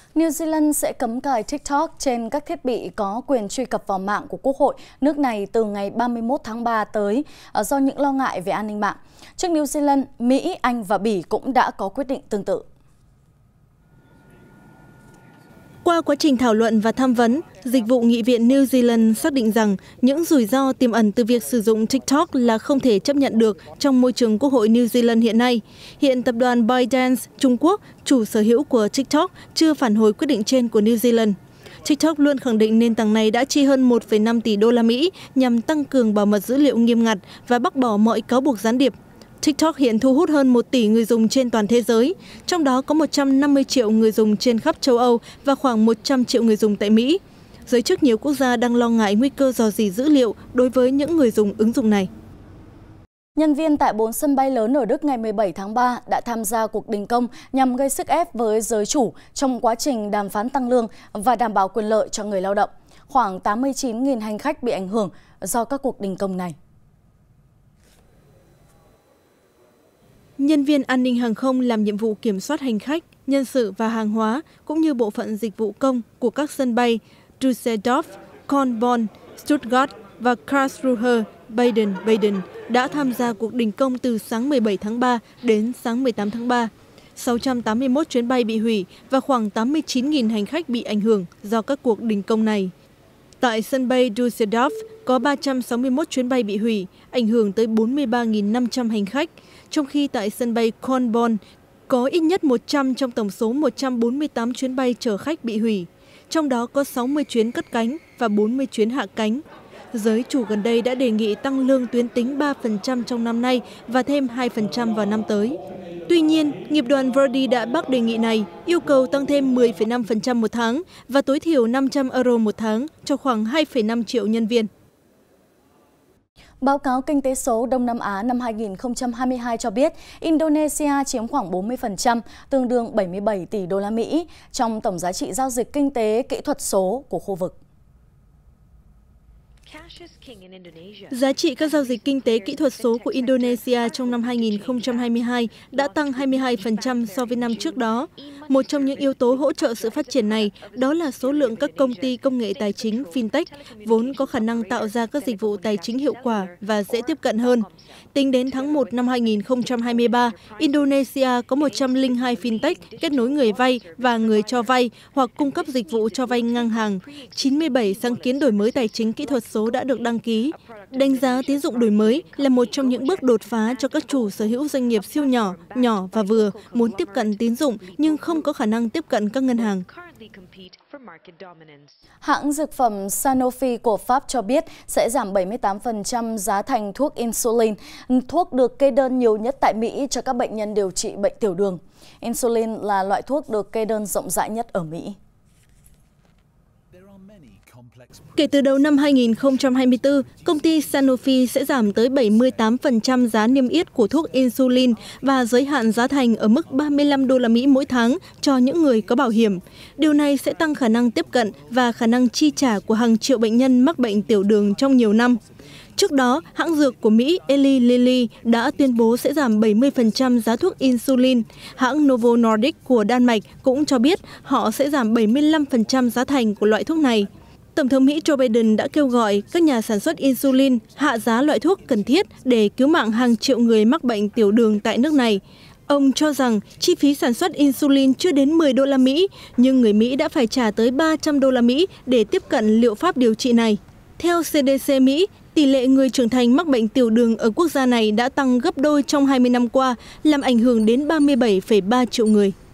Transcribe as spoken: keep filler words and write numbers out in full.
New Zealand sẽ cấm cài TikTok trên các thiết bị có quyền truy cập vào mạng của Quốc hội nước này từ ngày ba mươi mốt tháng ba tới do những lo ngại về an ninh mạng. Trước New Zealand, Mỹ, Anh và Bỉ cũng đã có quyết định tương tự. Qua quá trình thảo luận và tham vấn, Dịch vụ Nghị viện New Zealand xác định rằng những rủi ro tiềm ẩn từ việc sử dụng TikTok là không thể chấp nhận được trong môi trường Quốc hội New Zealand hiện nay. Hiện tập đoàn ByteDance Trung Quốc, chủ sở hữu của TikTok, chưa phản hồi quyết định trên của New Zealand. TikTok luôn khẳng định nền tảng này đã chi hơn một phẩy năm tỷ đô la Mỹ nhằm tăng cường bảo mật dữ liệu nghiêm ngặt và bác bỏ mọi cáo buộc gián điệp. TikTok hiện thu hút hơn một tỷ người dùng trên toàn thế giới, trong đó có một trăm năm mươi triệu người dùng trên khắp châu Âu và khoảng một trăm triệu người dùng tại Mỹ. Giới chức nhiều quốc gia đang lo ngại nguy cơ rò rỉ dữ liệu đối với những người dùng ứng dụng này. Nhân viên tại bốn sân bay lớn ở Đức ngày mười bảy tháng ba đã tham gia cuộc đình công nhằm gây sức ép với giới chủ trong quá trình đàm phán tăng lương và đảm bảo quyền lợi cho người lao động. Khoảng tám mươi chín nghìn hành khách bị ảnh hưởng do các cuộc đình công này. Nhân viên an ninh hàng không làm nhiệm vụ kiểm soát hành khách, nhân sự và hàng hóa, cũng như bộ phận dịch vụ công của các sân bay Düsseldorf, Köln, Bonn, Stuttgart và Karlsruhe, Baden-Baden đã tham gia cuộc đình công từ sáng mười bảy tháng ba đến sáng mười tám tháng ba. sáu trăm tám mươi mốt chuyến bay bị hủy và khoảng tám mươi chín nghìn hành khách bị ảnh hưởng do các cuộc đình công này. Tại sân bay Düsseldorf có ba trăm sáu mươi mốt chuyến bay bị hủy, ảnh hưởng tới bốn mươi ba nghìn năm trăm hành khách, trong khi tại sân bay Köln, Bonn có ít nhất một trăm trong tổng số một trăm bốn mươi tám chuyến bay chở khách bị hủy, trong đó có sáu mươi chuyến cất cánh và bốn mươi chuyến hạ cánh. Giới chủ gần đây đã đề nghị tăng lương tuyến tính ba phần trăm trong năm nay và thêm hai phần trăm vào năm tới. Tuy nhiên, nghiệp đoàn Verdi đã bác đề nghị này, yêu cầu tăng thêm mười phẩy năm phần trăm một tháng và tối thiểu năm trăm euro một tháng cho khoảng hai phẩy năm triệu nhân viên. Báo cáo Kinh tế số Đông Nam Á năm hai nghìn không trăm hai mươi hai cho biết Indonesia chiếm khoảng bốn mươi phần trăm, tương đương bảy mươi bảy tỷ đô la Mỹ trong tổng giá trị giao dịch kinh tế kỹ thuật số của khu vực. Giá trị các giao dịch kinh tế kỹ thuật số của Indonesia trong năm hai nghìn không trăm hai mươi hai đã tăng hai mươi hai phần trăm so với năm trước đó. Một trong những yếu tố hỗ trợ sự phát triển này đó là số lượng các công ty công nghệ tài chính fintech vốn có khả năng tạo ra các dịch vụ tài chính hiệu quả và dễ tiếp cận hơn. Tính đến tháng một năm hai nghìn không trăm hai mươi ba, Indonesia có một trăm lẻ hai fintech kết nối người vay và người cho vay hoặc cung cấp dịch vụ cho vay ngang hàng. chín mươi bảy sáng kiến đổi mới tài chính kỹ thuật số đã được đăng ký. Đánh giá tín dụng đổi mới là một trong những bước đột phá cho các chủ sở hữu doanh nghiệp siêu nhỏ, nhỏ và vừa muốn tiếp cận tín dụng nhưng không có khả năng tiếp cận các ngân hàng. Hãng dược phẩm Sanofi của Pháp cho biết sẽ giảm bảy mươi tám phần trăm giá thành thuốc insulin, thuốc được kê đơn nhiều nhất tại Mỹ cho các bệnh nhân điều trị bệnh tiểu đường. Insulin là loại thuốc được kê đơn rộng rãi nhất ở Mỹ. Kể từ đầu năm hai nghìn không trăm hai mươi tư, công ty Sanofi sẽ giảm tới bảy mươi tám phần trăm giá niêm yết của thuốc insulin và giới hạn giá thành ở mức ba mươi lăm đô la Mỹ mỗi tháng cho những người có bảo hiểm. Điều này sẽ tăng khả năng tiếp cận và khả năng chi trả của hàng triệu bệnh nhân mắc bệnh tiểu đường trong nhiều năm. Trước đó, hãng dược của Mỹ Eli Lilly đã tuyên bố sẽ giảm bảy mươi phần trăm giá thuốc insulin. Hãng Novo Nordisk của Đan Mạch cũng cho biết họ sẽ giảm bảy mươi lăm phần trăm giá thành của loại thuốc này. Tổng thống Mỹ Joe Biden đã kêu gọi các nhà sản xuất insulin hạ giá loại thuốc cần thiết để cứu mạng hàng triệu người mắc bệnh tiểu đường tại nước này. Ông cho rằng chi phí sản xuất insulin chưa đến mười đô la Mỹ, nhưng người Mỹ đã phải trả tới ba trăm đô la Mỹ để tiếp cận liệu pháp điều trị này. Theo xê đê xê Mỹ, tỷ lệ người trưởng thành mắc bệnh tiểu đường ở quốc gia này đã tăng gấp đôi trong hai mươi năm qua, làm ảnh hưởng đến ba mươi bảy phẩy ba triệu người.